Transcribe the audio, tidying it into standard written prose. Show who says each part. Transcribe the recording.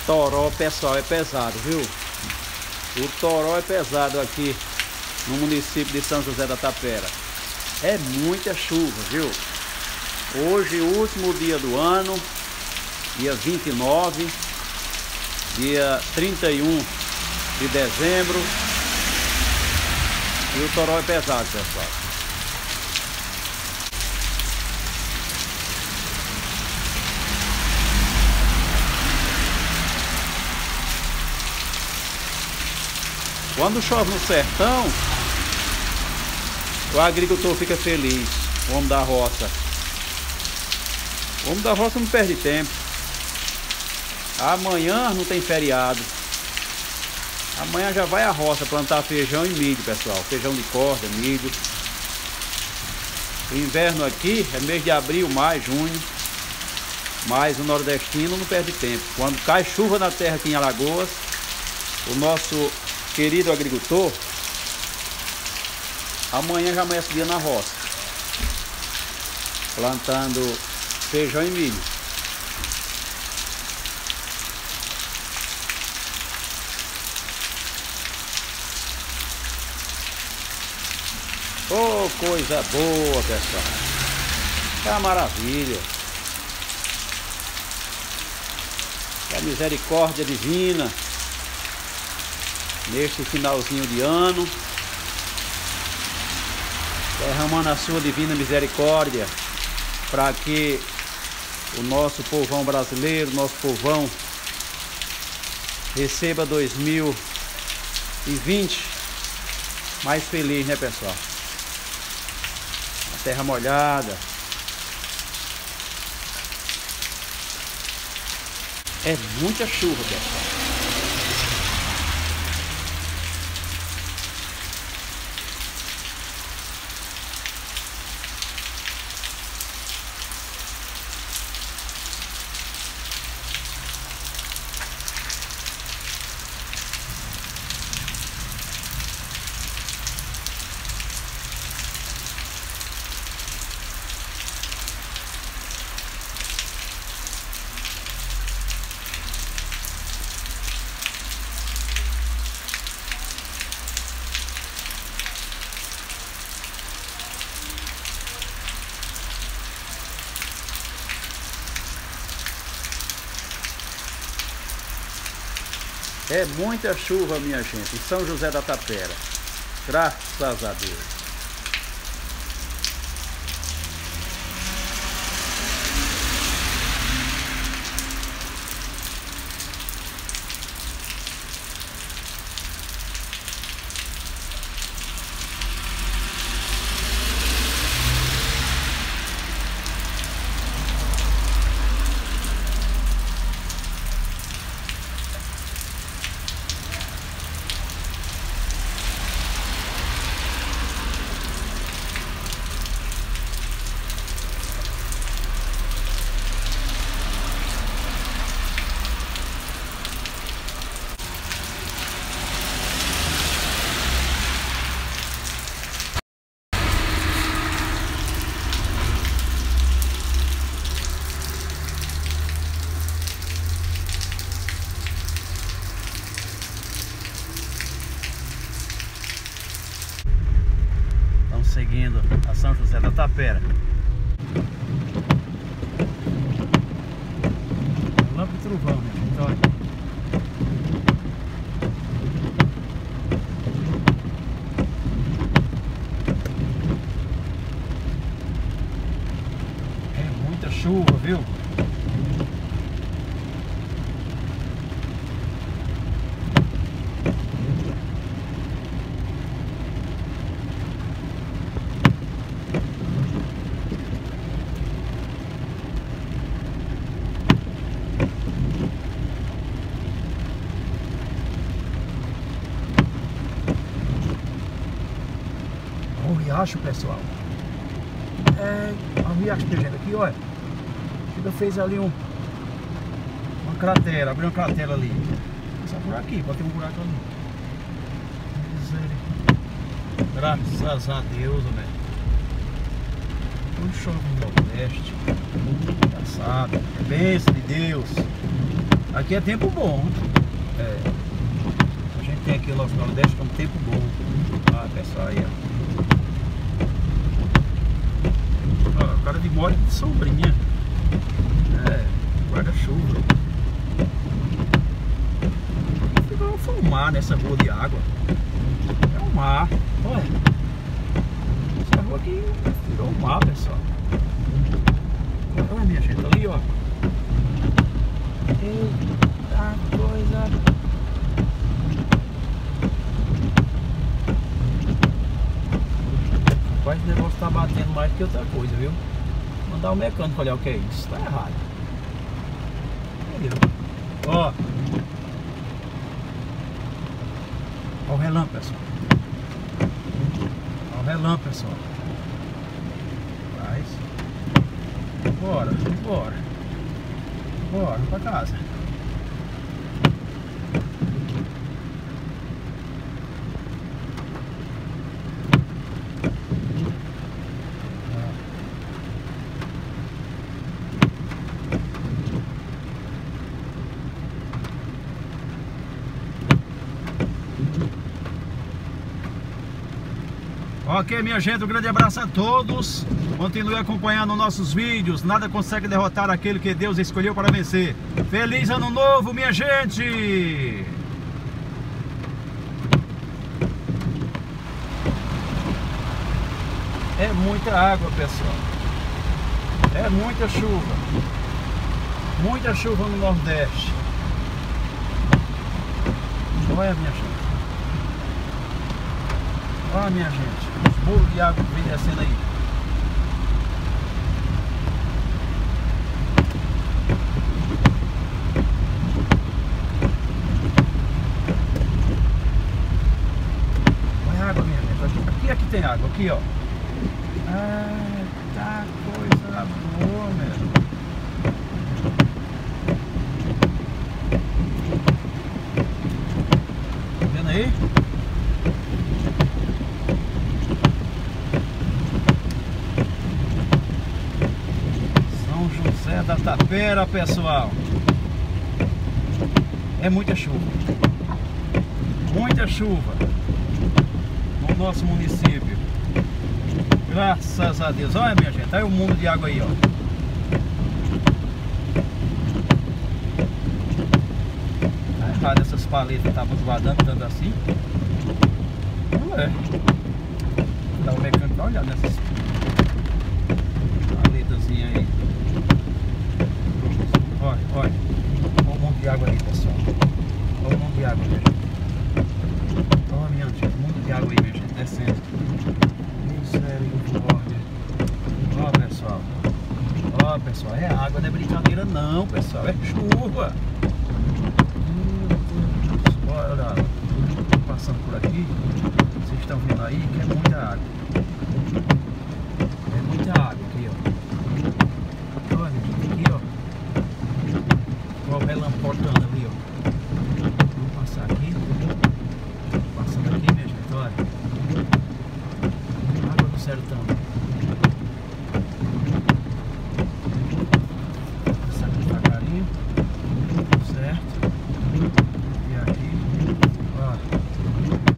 Speaker 1: toró, pessoal, é pesado, viu? O toró é pesado aqui no município de São José da Tapera. É muita chuva, viu? Hoje, o último dia do ano, dia 29, dia 31 de dezembro. E o toró é pesado, pessoal. Quando chove no sertão, o agricultor fica feliz, o homem da roça. O homem da roça não perde tempo. Amanhã não tem feriado. Amanhã já vai à roça plantar feijão e milho, pessoal. Feijão de corda, milho. O inverno aqui é mês de abril, maio, junho. Mas o nordestino não perde tempo. Quando cai chuva na terra aqui em Alagoas, o nosso querido agricultor, amanhã já amanhece o dia na roça, plantando feijão e milho. Oh, coisa boa, pessoal. É uma maravilha. É a misericórdia divina neste finalzinho de ano, derramando a sua divina misericórdia para que o nosso povão brasileiro, nosso povão, receba 2020 mais feliz, né, pessoal? A terra molhada. É muita chuva, pessoal. É muita chuva, minha gente, em São José da Tapera. Graças a Deus. Seguindo a São José da Tapera. Lampo de trovão, minha gente, olha. É muita chuva, viu? O riacho, pessoal, é um riacho que gente aqui, olha. Chega, fez ali uma cratera, abriu uma cratera ali. Só por aqui, pode ter um buraco ali. Graças a Deus, velho. Quando chove no Nordeste, engraçado, é bênção de Deus. Aqui é tempo bom. É. A gente tem aqui o nosso Nordeste com tempo bom. Ah, pessoal, aí, ó. Ó, o cara de mora de sombrinha. É, guarda-chuva. Foi um mar nessa rua de água. É um mar. Olha. Essa rua aqui virou um mar, pessoal. Olha, minha gente, ali, ó. Eita coisa. Rapaz, esse negócio tá batendo mais que outra coisa, viu? Mandar o mecânico olhar o que é isso. Tá errado. Entendeu? Ó. Olha o relâmpago, pessoal. Olha o relâmpago, pessoal. Bora, bora. Bora pra casa. Ok, minha gente, um grande abraço a todos. Continue acompanhando nossos vídeos. Nada consegue derrotar aquele que Deus escolheu para vencer. Feliz Ano Novo, minha gente! É muita água, pessoal. É muita chuva. Muita chuva no Nordeste. Olha, minha gente. Olha, minha gente. Os muros de água que vem descendo aí. Olha a água, minha gente. Aqui tem água, aqui, ó. Ah, tá coisa boa, meu. Tá vendo aí? São José da Tapera, pessoal. É muita chuva. Muita chuva no nosso município. Graças a Deus. Olha, minha gente, olha o mundo de água aí, ó. Tá errado essas paletas estavam guardando tanto assim. Não é. Dá o mecânico pra olhar nessas paletazinhas aí. Olha, olha. Olha o mundo de água aí, pessoal. Olha o mundo de água, minha gente. Olha, minha gente, o mundo de água aí, minha gente, descendo. Misericórdia. Ó, pessoal. Ó, pessoal, é água, não é brincadeira não, pessoal, é chuva. Olha, passando por aqui, vocês estão vendo aí que é muita água. É muita água aqui, ó. Olha, aqui, ó. Olha o relâmpago cortando ali, ó. Vamos passar aqui. Passando aqui, minha gente, olha. Água do sertão.